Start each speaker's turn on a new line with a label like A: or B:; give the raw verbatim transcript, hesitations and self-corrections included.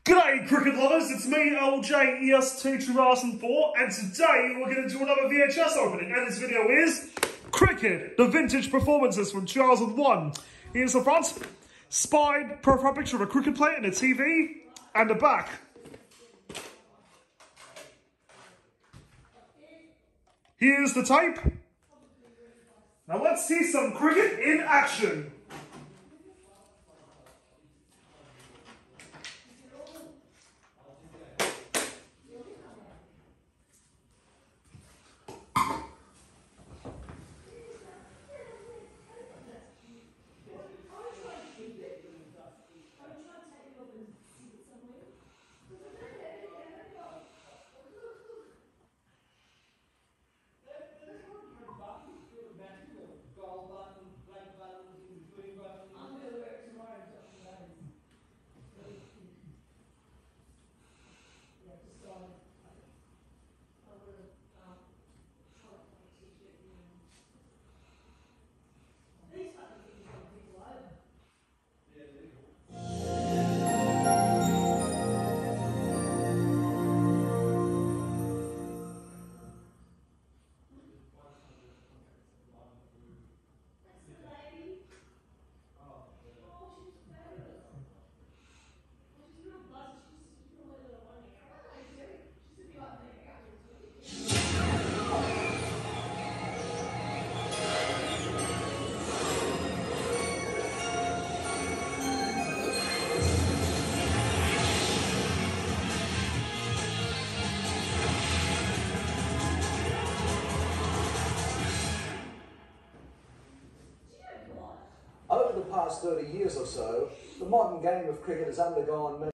A: G'day cricket lovers, it's me L J E S T two thousand four and today we're going to do another V H S opening and this video is Cricket, the vintage performances from two thousand one. Here's the front, spine, profile picture of a cricket player and a T V, and the back. Here's the tape. Now let's see some cricket in action.
B: Over the past thirty years or so, the modern game of cricket has undergone many